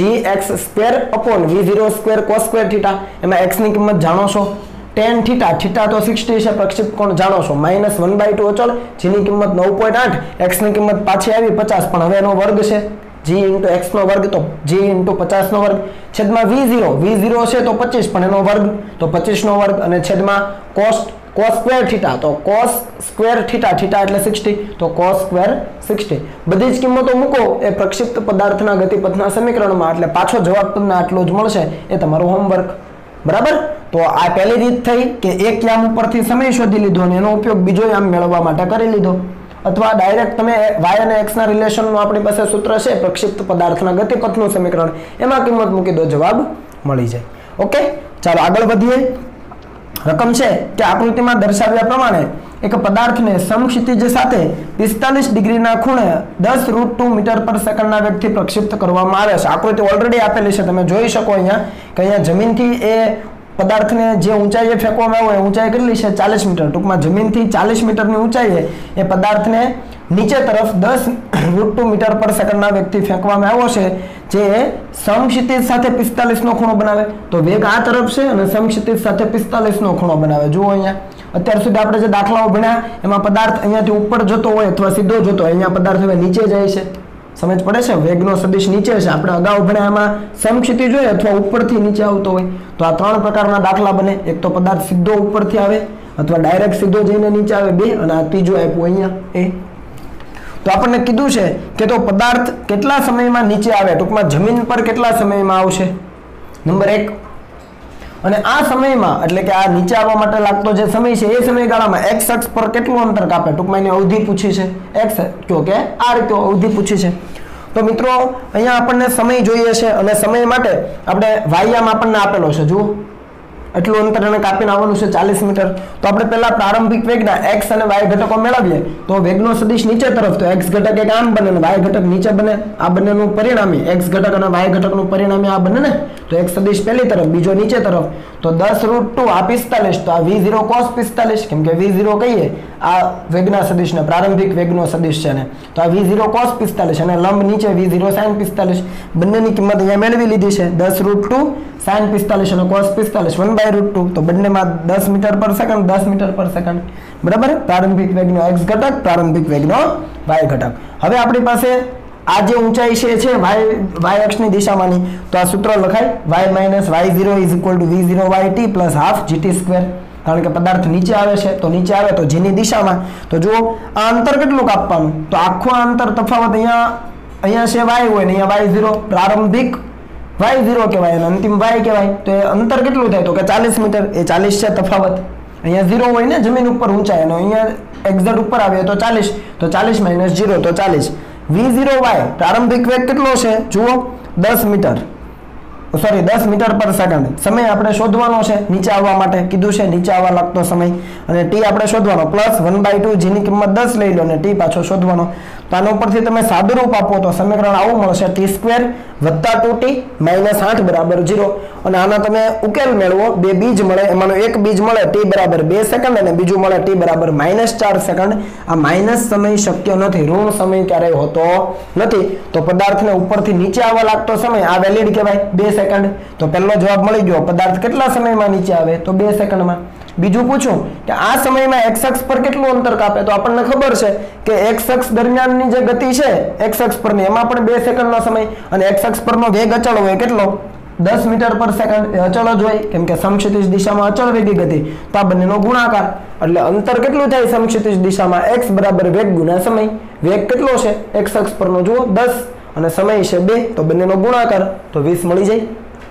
gx² v0² cos²θ, એમાં x ની કિંમત જાણો છો tan θ, θ તો 60 છે, પ્રક્ષિપ્ત કોણ જાણો છો, -1/2 અચળ, g ની કિંમત 9.8, x ની કિંમત પાછી આવી 50 પણ હવે એનો વર્ગ છે g × x નો વર્ગ, તો g × 50 નો વર્ગ છેદમાં v0 છે તો 25 પણ એનો વર્ગ તો 25 નો વર્ગ અને છેદમાં cos²θ, તો cos²θ, θ એટલે 60 તો cos²60, બધી જ કિંમતો મૂકો એ પ્રક્ષિપ્ત પદાર્થના ગતિપથના સમીકરણમાં, એટલે પાછો જવાબ તમને આટલો જ મળશે, એ તમારું હોમવર્ક, બરાબર। તો આ પહેલી રીત થઈ કે એક યામ ઉપરથી સમય શોધી લીધો અને એનો ઉપયોગ બીજો યામ મેળવવા માટે કરી લીધો, અથવા ડાયરેક્ટ તમે y અને x ના રિલેશનનું આપણી પાસે સૂત્ર છે પ્રક્ષિપ્ત પદાર્થના ગતિપથનું સમીકરણ, એમાં કિંમત મૂકી દો જવાબ મળી જાય। ઓકે, ચાલો આગળ વધીએ। રકમ છે કે આકૃતિમાં દર્શાવ્યા પ્રમાણે એક પદાર્થને સમક્ષિતિજ સાથે 45 ડિગ્રીના ખૂણે 10 √2 મીટર પર સેકન્ડના વેગથી પ્રક્ષિપ્ત કરવામાં આવે છે। આકૃતિ ઓલરેડી આપેલી છે, તમે જોઈ શકો અહીંયા કે અહીંયા જમીનથી એ પદાર્થને જે ઊંચાઈએ ફેંકવામાં આવે ઊંચાઈ કેટલી છે 40 મીટર, ટૂંકમાં જમીનથી 40 મીટરની ઊંચાઈએ એ પદાર્થને નીચે તરફ 10 √2 મીટર પર સેકન્ડના વેગથી ફેંકવામાં આવ્યો છે, જે સમક્ષિતિજ સાથે 45 નો ખૂણો બનાવે, તો વેગ આ તરફ છે અને સમક્ષિતિજ સાથે 45 નો ખૂણો બનાવે। જુઓ અહીંયા અત્યાર સુધી આપણે જે દાખલાઓ ભણ્યા એમાં પદાર્થ અહીંયાથી ઉપર જતો હોય અથવા સીધો જતો હોય, અહીંયા પદાર્થ હવે નીચે જાય છે, સમજ પડે છે, વેગનો સદિશ નીચે છે, આપણે અગાઉ ભણ્યા એમાં સમક્ષિતિજ હોય અથવા ઉપરથી નીચે આવતો હોય, તો આ 3 પ્રકારના દાખલા બને, એક તો પદાર્થ સીધો ઉપરથી આવે અથવા ડાયરેક્ટ સીધો જઈને નીચે આવે, 2, અને આ ત્રીજો આપ્યું અહીંયા એ। તો આપણને કીધું છે કે તો પદાર્થ કેટલા સમયમાં નીચે આવે, ટૂંકમાં જમીન પર કેટલા સમયમાં આવશે, નંબર 1, અને આ સમયમાં એટલે કે આ નીચે આવવા માટે લાગતો જે સમય છે એ સમયગાળામાં x અક્ષ પર કેટલું અંતર કાપે, ટૂંકમાં એની અવધિ પૂછી છે, x કયો કે આ રીતે અવધિ પૂછી છે। તો મિત્રો અહીંયા આપણને સમય જોઈએ છે અને સમય માટે આપણે y આમ આપણને આપેલો છે, જુઓ એટલું અંતર એને કાપીને આવવાનું છે 40 મીટર, તો આપણે પહેલા પ્રારંભિક વેગના x અને y ઘટકો મેળવીએ, તો વેગનો સદિશ નીચે તરફ, તો x ઘટક એક આમ બને અને y ઘટક નીચે બને, આ બંનેનું પરિણામી x ઘટક અને y ઘટકનું પરિણામી આ બને ને, તો એક સદિશ પહેલી તરફ બીજો નીચે તરફ, તો 10 √2 આ 45, તો આ v0 cos45, કેમ કે v0 કહીએ આ વેગના સદિશને પ્રારંભિક વેગનો સદિશ છે ને, તો આ v0 cos45 અને લંબ નીચે v0 sin45, બંનેની કિંમત અહીંયા મેળવી લીધી છે, 10 √2 sin45 અને cos45 1/√2, તો બંનેમાં 10 metre per second 10 metre per second, બરાબર। પ્રારંભિક વેગનો x ઘટક, પ્રારંભિક વેગનો y ઘટક। હવે આપણી પાસે આ જે ઊંચાઈ છે y અક્ષની દિશામાંની, તો આ સૂત્ર લખાય y - y0 = v0yt + half gt², કારણ કે પદાર્થ નીચે આવે છે તો નીચે આવે તો g ની દિશામાં, તો જુઓ આ અંતર કેટલું કાપવાનું, તો આખું અંતર તફાવત અહીંયા છે y હોય ને અહીંયા y0, પ્રારંભિક y0 કહેવાય અને અંતિમ y કહેવાય, તો એ અંતર કેટલું થાય તો કે 40 મીટર, એ 40 છે તફાવત, અહીંયા 0 હોય ને જમીન ઉપર ઊંચાઈ અને અહીંયા એક્ઝેટ ઉપર આવે તો 40, તો 40 - 0 તો 40, v0y પ્રારંભિક વેગ કેટલો છે જુઓ 10 metre, sorry 10 metre per second સમય આપણે શોધવાનો છે નીચે આવવા માટે કીધું છે નીચે આવવા લાગતો સમય અને t આપણે શોધવાનો પ્લસ 1/2 g ની કિંમત 10 લઈ લો અને t પાછો શોધવાનો તો આના ઉપરથી તમે સાદું રૂપ આપો તો સમીકરણ આવું મળશે t² + 2t - 8 = 0 અને આના તમે ઉકેલ મેળવો બે બીજ મળે એમાંનો એક બીજ મળે t = 2 સેકન્ડ અને બીજું મળે t = -4 સેકન્ડ આ માઈનસ સમય શક્ય નથી ઋણ સમય ક્યારેય હોતો નથી તો પદાર્થને ઉપરથી નીચે આવવા લાગતો સમય આ વેલિડ કહેવાય 2 સેકન્ડ તો પહેલો જવાબ મળી ગયો પદાર્થ કેટલા સમયમાં નીચે આવે તો 2 સેકન્ડમાં બીજું પૂછું કે આ સમયમાં x અક્ષ પર કેટલું અંતર કાપે તો આપણને ખબર છે કે x અક્ષ દરમિયાનની જે ગતિ છે x અક્ષ પરની એમાં પણ 2 સેકન્ડનો સમય અને x અક્ષ પરનો વેગ અચળ હોય કેટલો 10 મીટર પર સેકન્ડ અચળ જ હોય કેમ કે સમક્ષિતિજ દિશામાં અચળ વેગી ગતિ તો આ બંનેનો ગુણાકાર એટલે અંતર કેટલું થાય સમક્ષિતિજ દિશામાં x = વેગ ગુણ્યા સમય વેગ કેટલો છે x અક્ષ પરનો જુઓ 10 અને સમય છે 2 તો બંનેનો ગુણાકાર તો 20 મળી જાય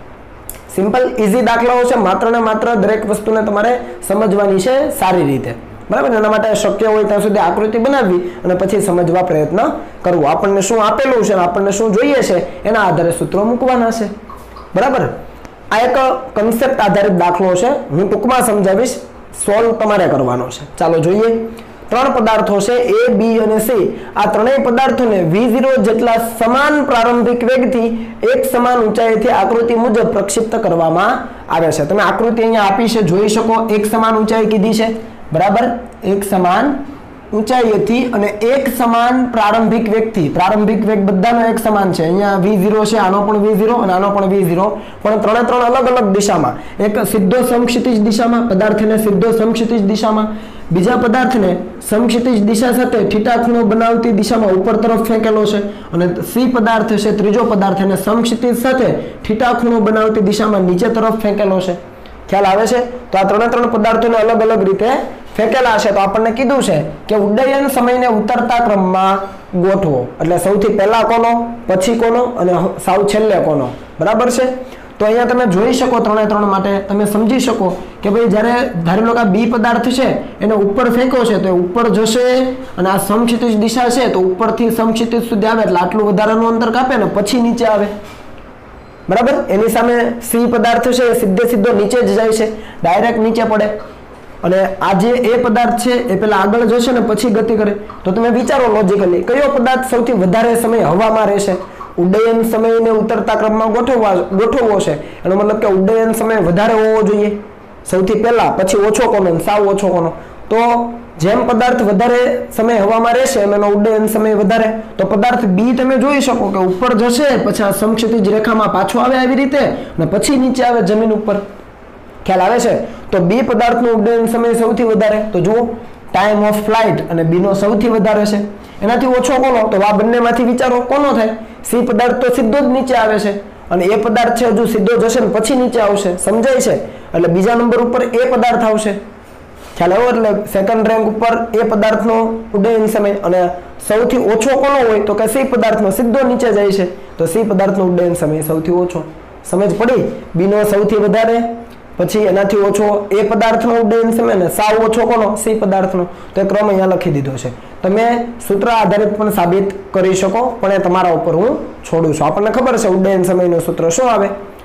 સિમ્પલ ઈઝી દાખલાઓ છે માત્ર ને માત્ર દરેક વસ્તુને તમારે સમજવાની છે સારી રીતે બરાબર એના માટે શક્ય હોય ત્યાં સુધી આકૃતિ બનાવવી અને પછી સમજવા પ્રયત્ન કરવો આપણને શું આપેલું છે આપણને શું જોઈએ છે એના આધારે સૂત્રો મૂકવાના છે બરાબર આ એક કન્સેપ્ટ આધારિત દાખલો છે હું ટૂંકમાં સમજાવીશ સોલ્વ તમારે કરવાનો છે ચાલો જોઈએ 3 પદાર્થો છે A B અને C આ ત્રણેય પદાર્થોને v0 જેટલા સમાન પ્રારંભિક વેગથી એક સમાન ઊંચાઈથી આકૃતિ મુજબ પ્રક્ષિપ્ત કરવામાં આવે છે તમે આકૃતિ અહીંયા આપી છે જોઈ શકો એક સમાન ઊંચાઈ કીધી છે બરાબર એક સમાન ઊંચાઈથી અને એક સમાન પ્રારંભિક વેગથી પ્રારંભિક વેગ બધાનો એક સમાન છે અહીંયા v0 છે આનો પણ v0 અને આનો પણ v0 પણ ત્રણે ત્રણ અલગ અલગ દિશામાં એક સીધો સમક્ષિતિજ દિશામાં પદાર્થને સીધો સમક્ષિતિજ દિશામાં બીજા પદાર્થને સમક્ષિતિજ દિશા સાથે થીટા ખૂણો બનાવતી દિશામાં ઉપર તરફ ફેંકેલો છે અને C પદાર્થ છે ત્રીજો પદાર્થ એને સમક્ષિતિજ સાથે થીટા ખૂણો બનાવતી દિશામાં નીચે તરફ ફેંકેલો છે ખ્યાલ આવે છે તો આ ત્રણે પદાર્થોને અલગ અલગ રીતે ફેંકેલા છે તો આપણને કીધું છે કે ઉડ્ડયન સમયને ઉતરતા ક્રમમાં ગોઠવો એટલે સૌથી પહેલા કોનો પછી કોનો અને સાવ છેલ્લે કોનો બરાબર છે તો અહીંયા તમે જોઈ શકો ત્રણે માટે તમે સમજી શકો કે ભાઈ જ્યારે ધારી લો કે બી પદાર્થ છે એને ઉપર ફેંક્યો છે તો એ ઉપર જશે અને આ સમક્ષિતિજ દિશા છે તો ઉપરથી સમક્ષિતિજ સુધી આવે એટલે આટલું વધારાનું અંતર કાપે ને પછી નીચે આવે બરાબર એની સામે સી પદાર્થ છે એ સીધો નીચે જ જાય છે ડાયરેક્ટ નીચે પડે અને આ જે એ પદાર્થ છે એ પેલા આગળ જશે ને પછી ગતિ કરે તો તમે વિચારો લોજિકલી કયો પદાર્થ સૌથી વધારે સમય હવામાં રહેશે ઉડ્ડયન સમયને ઉતરતા ક્રમમાં ગોઠવવો છે એનો મતલબ કે ઉડ્ડયન સમય વધારે હોવો જોઈએ સૌથી પહેલા પછી ઓછો કોનો સાવ ઓછો કોનો તો જેમ પદાર્થ વધારે સમય હવામાં રહેશે એનો ઉડ્ડયન સમય વધારે તો પદાર્થ બી તમે જોઈ શકો કે ઉપર જશે પછી આ સમક્ષિતિજ રેખામાં પાછો આવે આવી રીતે અને પછી નીચે આવે જમીન ઉપર ખ્યાલ આવે છે તો બી પદાર્થનો ઉડ્ડયન સમય સૌથી વધારે તો જુઓ ટાઈમ ઓફ ફ્લાઇટ અને બી નો સૌથી વધારે છે એનાથી ઓછો કોનો તો આ બંનેમાંથી વિચારો કોનો થાય સી પદાર્થ તો સીધો જ નીચે આવે છે અને એ પદાર્થ છે હજુ સીધો જશે ને પછી નીચે આવશે સમજાય છે એટલે બીજા નંબર ઉપર એ પદાર્થ આવશે ખ્યાલ આવ્યો એટલે સેકન્ડ રેન્ક ઉપર એ પદાર્થનો ઉડ્ડયન સમય અને સૌથી ઓછો કોનો હોય તો કે સી પદાર્થનો સીધો નીચે જાય છે તો સી પદાર્થનો ઉડ્ડયન સમય સૌથી ઓછો સમજ પડી બી નો સૌથી વધારે પછી એનાથી ઓછો એ પદાર્થનો ઉડ્ડયન સમય ને સાવ ઓછો કોનો સી પદાર્થનો તો એ ક્રમ અહીંયા લખી દીધો છે તમે સૂત્ર આધારિત પણ સાબિત કરી શકો પણ એ તમારા ઉપર હું છોડું છું આપણને ખબર છે ઉડ્ડયન સમયનું સૂત્ર શું આવે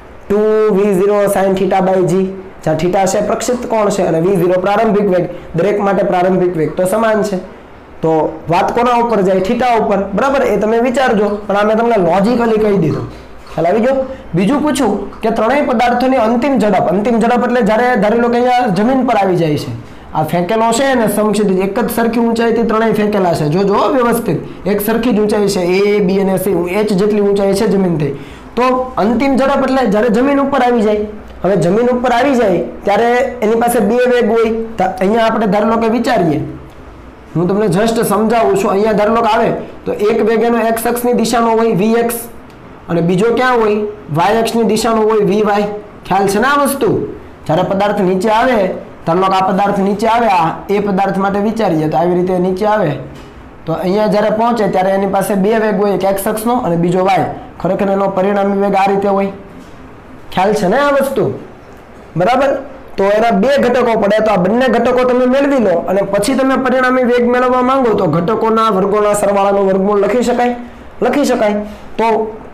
2v0 sin θ/g જ્યાં θ છે પ્રક્ષિપ્ત કોણ છે અને v0 પ્રારંભિક વેગ દરેક માટે પ્રારંભિક વેગ તો સમાન છે તો વાત કોના ઉપર જાય θ ઉપર બરાબર એ તમે વિચારજો પણ આ મેં તમને લોજિકલી કહી દીધું ખ્યાલ આવી ગયો બીજું પૂછું કે ત્રણેય પદાર્થોની અંતિમ ઝડપ એટલે જ્યારે ધારી લો કે અહીંયા જમીન પર આવી જાય છે આ ફેંકેલો છે ને સમક્ષિતિજ એક જ સરખી ઊંચાઈથી ત્રણેય ફેંકેલા છે જો વ્યવસ્થિત એક સરખી જ ઊંચાઈ છે એ બી અને સી h જેટલી ઊંચાઈ છે જમીનથી તો અંતિમ ઝડપ એટલે જ્યારે જમીન ઉપર આવી જાય હવે જમીન ઉપર આવી જાય ત્યારે એની પાસે બે વેગ હોય તો અહીંયા આપણે ધારી લો કે વિચારીએ હું તમને જસ્ટ સમજાવું છું અહીંયા ધારી લો કે આવે તો એક વેગ એનો x અક્ષની દિશાનો હોય vx અને બીજો ક્યાં હોય y અક્ષની દિશાનો હોય vy ખ્યાલ છે ને આ વસ્તુ જ્યારે પદાર્થ નીચે આવે ધારો કે આ પદાર્થ નીચે આવે આ એ પદાર્થ માટે વિચારીએ તો આવી રીતે નીચે આવે તો અહીંયા જ્યારે પહોંચે ત્યારે એની પાસે બે વેગ હોય એક x અક્ષનો અને બીજો y ખરેખર એનો પરિણામી વેગ આ રીતે હોય ખ્યાલ છે ને આ વસ્તુ બરાબર તો એના બે ઘટકો પડે તો આ બંને ઘટકો તમે મેળવી લો અને પછી તમે પરિણામી વેગ મેળવવા માંગો તો ઘટકોના વર્ગોના સરવાળાનું વર્ગમૂળ લખી શકાય તો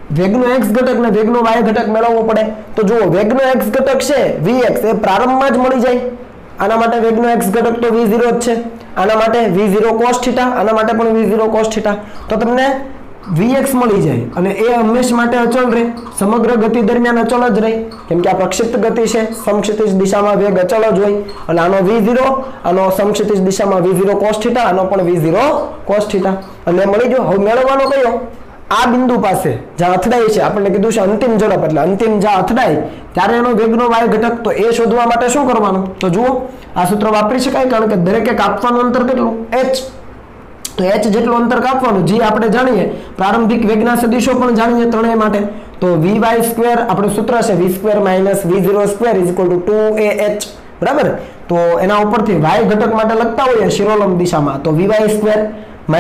વેગનો x ઘટક ને વેગનો y ઘટક મેળવવો પડે. તો જુઓ વેગનો x ઘટક છે vx એ પ્રારંભમાં જ મળી જાય. આના માટે વેગનો x ઘટક તો v0 જ છે. આના માટે v0 cos θ, આના માટે પણ v0 cos θ. તો તમને vx મળી જાય અને એ હંમેશા માટે અચળ રહે, સમગ્ર ગતિ દરમિયાન અચળ જ રહે, કેમ કે આ પ્રક્ષિપ્ત ગતિ છે, સમક્ષિતિજ દિશામાં વેગ અચળ જ હોય. અને આનો v0, આનો સમક્ષિતિજ દિશામાં v0 cos θ, આનો પણ v0 cos θ. અને મળી ગયો. હવે મેળવવાનો કયો? આ બિંદુ પાસે જ્યાં અથડાય છે, આપણને કીધું છે અંતિમ ઝડપ, એટલે અંતિમ જ્યાં અથડાય ત્યારે એનો વેગનો y ઘટક. તો એ શોધવા માટે શું કરવાનું? તો જુઓ આ સૂત્ર વાપરી શકાય, કારણ કે દરેકે કાપવાનું અંતર કેટલું? h. તો h જેટલું અંતર કાપવાનું, જે આપણે જાણીએ પ્રારંભિક વેગના સદિશો પણ જાણીએ ત્રણેય માટે. તો vy સ્ક્વેર આપણું સૂત્ર છે v² - v0² = 2ah, બરાબર. તો એના ઉપરથી y ઘટક માટે લખતા હોઈએ શિરોલંબ દિશામાં, તો vy² -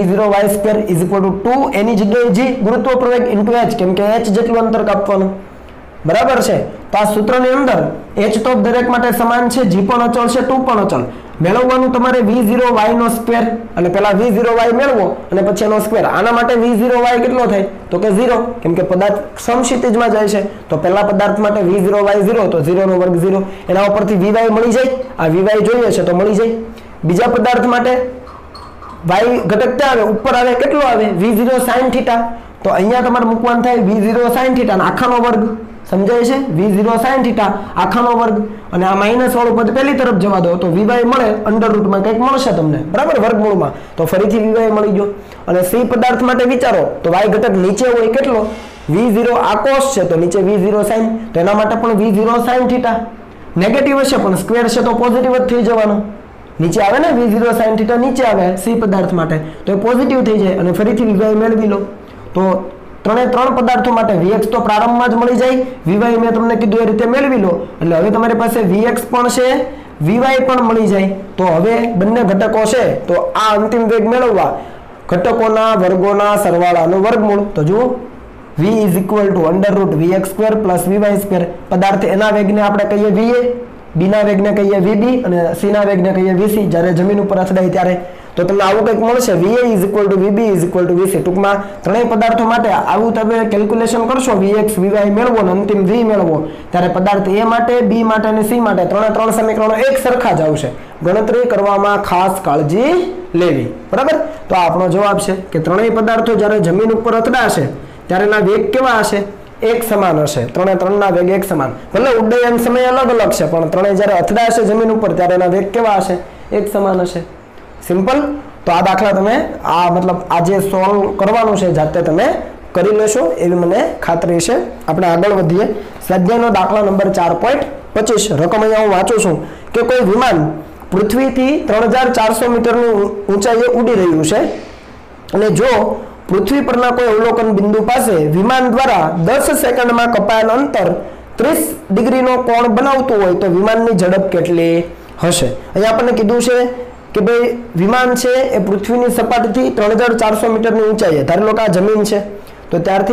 v0y² = 2, એની જગ્યાએ g ગુરુત્વ પ્રવેગ * h, કેમ કે h જેટલું અંતર કાપવાનું, બરાબર છે. તો આ સૂત્રની અંદર h તો દરેક માટે સમાન છે, g પણ અચળ છે, 2 પણ અચળ. મેળવવાનું તમારે v0y નો સ્ક્વેર, એટલે પહેલા v0y મેળવો અને પછી એનો સ્ક્વેર. આના માટે v0y કેટલો થાય? તો કે 0, કેમ કે પદાર્થ સમક્ષિતિજમાં જાય છે. તો પહેલા પદાર્થ માટે v0y 0, તો 0 નો વર્ગ 0. એના ઉપરથી vy મળી જાય. આ vy જોઈએ છે તો મળી જાય. બીજા પદાર્થ માટે y ઘટક ક્યાં આવે? ઉપર આવે. કેટલો આવે? v0 sin θ. તો અહીંયા તમારે મૂકવાનું થાય v0 sin θ અને આખાનો વર્ગ. સમજાય છે? v0 sin θ આખાનો વર્ગ. અને આ માઇનસ વાળું પદ પહેલી તરફ જવા દો તો vy મળે, અંડર રૂટમાં કંઈક મળશે તમને, બરાબર, વર્ગમૂળમાં. તો ફરીથી vy મળી ગયો. અને c પદાર્થ માટે વિચારો તો y ઘટક નીચે હોય કેટલો? v0 આ cos છે તો નીચે v0 sin, તો એના માટે પણ v0 sin θ. નેગેટિવ હશે પણ સ્ક્વેર છે તો પોઝિટિવ જ થઈ જવાનું. નીચે આવે ને v0 sin θ નીચે આવે c પદાર્થ માટે, તો એ પોઝિટિવ થઈ જાય અને ફરીથી vy મેળવી લો. તો ત્રણ પદાર્થો માટે vx તો પ્રારંભમાં જ મળી જાય, vy મેં તમને કીધું એ રીતે મેળવી લો. એટલે હવે તમારી પાસે vx પણ છે, vy પણ મળી જાય. તો હવે બંને ઘટકો છે, તો આ અંતિમ વેગ મેળવવા ઘટકોના વર્ગોના સરવાળાનું વર્ગમૂળ. તો જુઓ v = √vx² + vy². પદાર્થ એના વેગને આપણે કહીએ va, b ના વેગને કહીએ vb અને c ના વેગને કહીએ vc, જ્યારે જમીન ઉપર અથડાય ત્યારે. તો તમને આવું કંઈક મળશે, va = vb = vc. ટૂંકમાં ત્રણેય પદાર્થો માટે આવું તમે કેલ્ક્યુલેશન કરશો, vx vy મેળવો અને અંતિમ v મેળવો, ત્યારે પદાર્થ a માટે, b માટે અને c માટે ત્રણ સમીકરણો એક સરખા જ આવશે. ગણતરી કરવામાં ખાસ કાળજી લેવી, બરાબર. તો આ આપણો જવાબ છે કે ત્રણેય પદાર્થો જ્યારે જમીન ઉપર અથડાશે ત્યારે એના વેગ કેવા હશે? એક સમાન હશે. ત્રણના વેગ એક સમાન. ભલે ઉડ્ડયન સમય અલગ અલગ છે, પણ ત્રણેય જ્યારે અથડાશે જમીન ઉપર ત્યારે એના વેગ કેવા હશે? એક સમાન હશે. સિમ્પલ. તો આ દાખલા તમે આ જે સોલ્વ કરવાનું છે જાતે તમે કરી લેશો એવી મને ખાતરી છે. આપણે આગળ વધીએ. સ્વાધ્યાયનો દાખલા નંબર 4.25. રકમ અહીંયા હું વાંચું છું કે કોઈ વિમાન પૃથ્વીથી 3400 મીટરની ઊંચાઈએ ઉડી રહ્યું છે અને જો પૃથ્વી પરના કોઈ અવલોકન બિંદુ પાસે વિમાન દ્વારા 10 સેકન્ડમાં કપાયેલ અંતર 30 ડિગ્રીનો કોણ બનાવતું હોય તો વિમાનની ઝડપ કેટલી હશે? અહીંયા આપણને કીધું છે કે ભાઈ વિમાન છે એ પૃથ્વીની સપાટીથી 3400 મીટરની ઊંચાઈએ, ધારી લો કે આ જમીન છે, તો ત્યારથી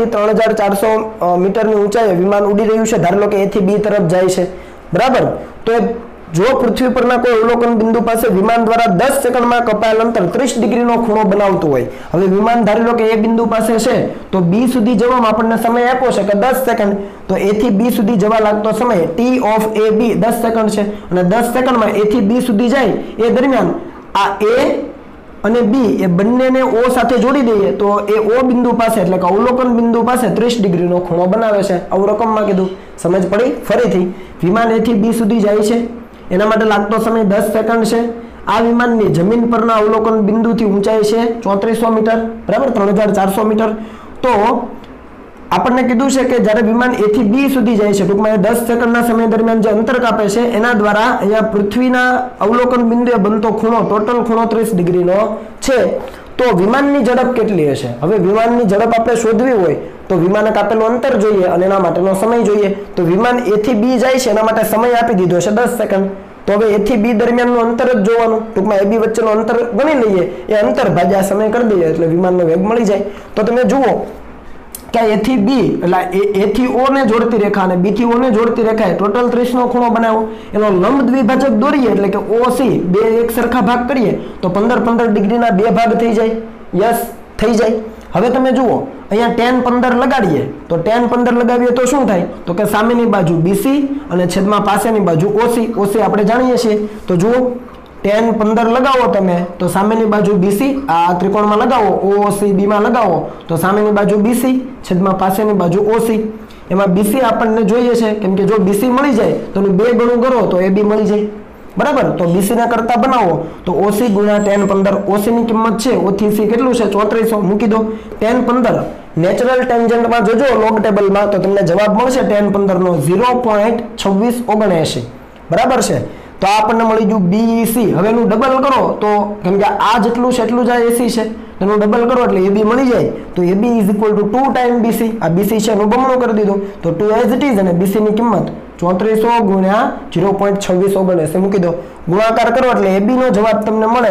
3400 મીટરની ઊંચાઈએ વિમાન ઉડી રહ્યું છે. ધારી લો કે A થી B તરફ જાય છે, બરાબર. તો જો પૃથ્વી પરના કોઈ અવલોકન બિંદુ પાસે વિમાન દ્વારા 10 સેકન્ડમાં કપાયેલ અંતર 30 ડિગ્રીનો ખૂણો બનાવતું હોય. હવે વિમાન ધારી લો કે એ બિંદુ પાસે છે, તો B સુધી જવામાં આપણને સમય આપ્યો છે કે 10 સેકન્ડ, તો A થી B સુધી જવા લાગતો સમય t of AB 10 સેકન્ડ છે. અને 10 સેકન્ડમાં A થી B સુધી જાય એ દરમિયાન આ A અને B એ બંનેને O સાથે જોડી દઈએ તો એ O બિંદુ પાસે, એટલે કે અવલોકન બિંદુ પાસે 30 ડિગ્રીનો ખૂણો બનાવે છે. આવું રકમમાં કીધું. સમજ પડી? ફરીથી વિમાન A થી B સુધી જાય છે, એના માટે લાગતો સમય 10 સેકન્ડ છે. આ વિમાનની જમીન પરના અવલોકન બિંદુથી ઊંચાઈ છે 3400 મીટર, બરાબર, 3400 મીટર. તો આપણને કીધું છે કે જ્યારે વિમાન A થી B સુધી જાય છે, ટૂંકમાં એ 10 સેકન્ડના સમય દરમિયાન જે અંતર કાપે છે એના દ્વારા અહીંયા પૃથ્વીના અવલોકન બિંદુએ બનતો ખૂણો, ટોટલ ખૂણો 30 ડિગ્રીનો છે. તો વિમાનની ઝડપ કેટલી હશે? હવે વિમાનની ઝડપ આપણે શોધવી હોય તો વિમાને કાપેલું અંતર જોઈએ અને એના માટેનો સમય જોઈએ. તો વિમાન A થી B જાય છે, એના માટે સમય આપી દીધો છે 10 સેકન્ડ. તો હવે A થી B દરમિયાનનું અંતર જ જોવાનું. ટૂંકમાં AB વચ્ચેનું અંતર ગણી લઈએ, એ અંતર ભાગ્યા સમય કરી દઈએ એટલે વિમાનનો વેગ મળી જાય. તો તમે જુઓ કે A થી B એટલે A થી O ને જોડતી રેખા અને B થી O ને જોડતી રેખાએ ટોટલ 30 નો ખૂણો બનાવો. એનો લંબ દ્વિભાજક દોરીએ એટલે કે OC બે એક સરખા ભાગ કરીએ તો 15 ડિગ્રીના બે ભાગ થઈ જાય. યસ, થઈ જાય. હવે તમે જુઓ અહીંયા tan 15 લગાડીએ તો tan 15 લગાવીએ તો શું થાય તો કે સામેની બાજુ BC અને છેદમાં પાસેની બાજુ OC આપણે જાણીએ છીએ તો જુઓ tan 15 લગાવો તમે તો સામેની બાજુ BC આ ત્રિકોણમાં લગાવો OCB માં લગાવો તો સામેની બાજુ BC છેદમાં પાસેની બાજુ OC એમાં BC આપણને જોઈએ છે કેમ કે જો BC મળી જાય તો એનું 2 ગણું કરો તો AB મળી જાય બરાબર તો BC ના કરતા બનાવો તો OC ગુણ્યા tan 15 OC ની કિંમત છે O થી C કેટલું છે 3400 મૂકી દો tan 15 નેચરલ ટેન્જન્ટમાં જોજો લોગ ટેબલમાં તો તમને જવાબ મળશે tan 15 નો 0.2679 બરાબર છે તો આપણને મળી ગયું BEC હવે એનું ડબલ કરો તો કેમ કે આ જેટલું છે એટલું જ આ AC છે એનું ડબલ કરો એટલે AB મળી જાય તો AB = 2 ટાઈમ BC આ BC છે એનું બમણું કરી દીધું તો 2 એઝ ઇટ ઇઝ અને BC ની કિંમત 3400 ગુણ્યા 0.2679 મૂકી દો ગુણાકાર કરો એટલે AB નો જવાબ તમને મળે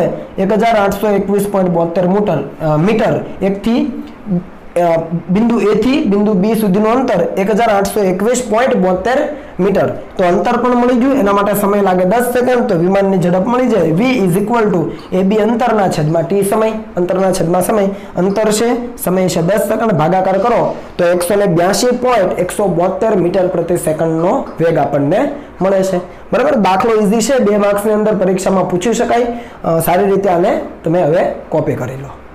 1821.72 મીટર એકથી બિંદુ A થી બિંદુ B સુધીનું અંતર 1821.72 મીટર તો અંતર પણ મળી ગયું એના માટે સમય લાગે 10 સેકન્ડ તો વિમાનની ઝડપ મળી જાય V = AB અંતરના છેદમાં T સમય અંતરના છેદમાં સમય અંતર છે સમય છે 10 સેકન્ડ ભાગાકાર કરો તો 182.172 મીટર પ્રતિ સેકન્ડનો વેગ આપણને મળે છે બરાબર દાખલો ઈઝી છે 2 માર્ક્સની અંદર પરીક્ષામાં પૂછી શકાય સારી રીતે આને તમે હવે કોપી કરી લો